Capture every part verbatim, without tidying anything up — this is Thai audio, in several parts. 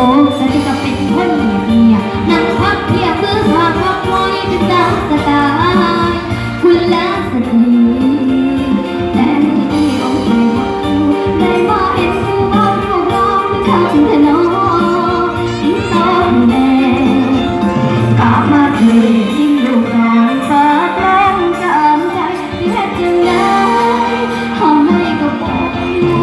แต่ที่ก็เป็นคนเมียนั่งพักเพียคือหากพักมอยเป็นตาสตาคุณละสตรีแต่ที่องค์ใจได้มาเห็นผู้เบาดูร้องคำถนอทิ้งต้นแม่กลับมาเถิดยิ่งดูก่อนฝากแรงจำใจที่แท้จริงได้ทำให้ก็บอกอยู่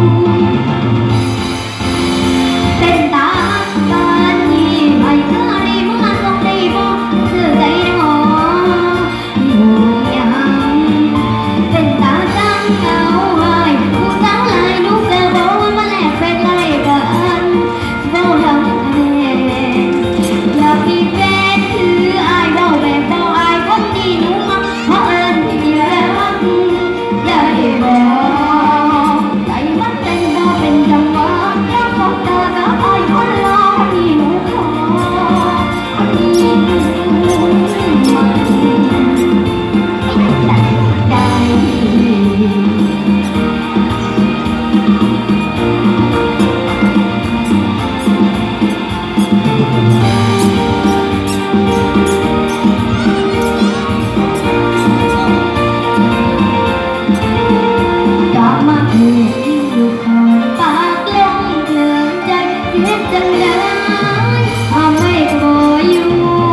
เต้นตาตาที่ไม่เคยมาต้องได้บอกเสื่อใจหนออยู่ยังเต้นตาจังเอาไว้ผู้สาวลายลูกแต่บอกว่ามาแลกเป็นไรกันเฝ้าทำแน่อยากมีแฟนคืออายเบาแบบเบาอายคนที่หนูมักเพราะเอิญที่รักอยากให้บอกใจมันเต้นบ่เป็นจังหวะแล้วก็ตากับอายคนรอที่หนูขอคนนี้หนูมันตัดใจ กลับมาเถิดยิ่งดูคอยปากลงเกลื่อนใจเย็บจังได้ทำให้ก็บ่อยู่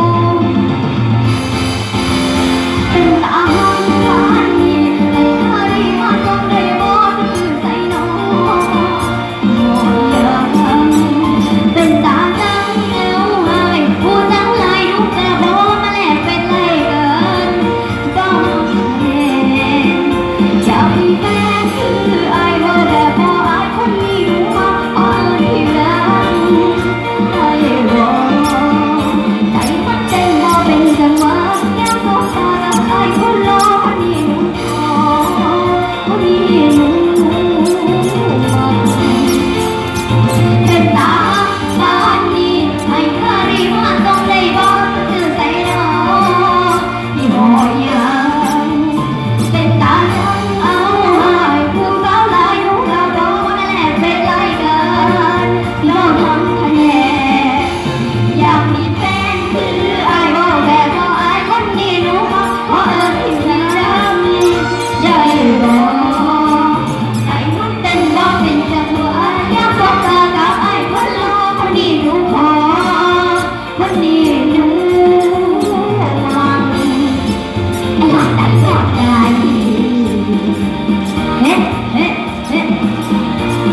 เป็นตาห้องตานี่ไอ้ข้าที่มาต้องได้บอกคือใจน้องบอกยังเป็นตาจังเอาให้ผู้จังไรลูกแต่บอกมาแลกเป็นไรกันต้องแน่อยากมีแฟนคืออายบ่แบบบ่อายคนนี้หนูมาอ่อนที่รักให้บอกใจมันเต้นบ่เป็นจังหวะแก้วสองตากับอายคนรอคนนี้หนูขอคนนี้หนูมักเป็นตาตานี้ให้ข้ารีมาต้องได้บอกคือใจน้องที่บ่ยังเป็นตาจังเอาให้ผู้สาวลายลูกกับโดนแลกเป็นไรกันเราทำคะแนนอยากมีแฟนคืออายบ่แบบบ่อายคนนี้หนูมักเพราะเอิญที่รักใจบอกใจมันเต้นบ่เป็นจังหวะอยากบอกตากับอายคนรอคนนี้หนูขอคนนี้หนูมักหลับใจหลับใจเฮ้เฮ้เฮ้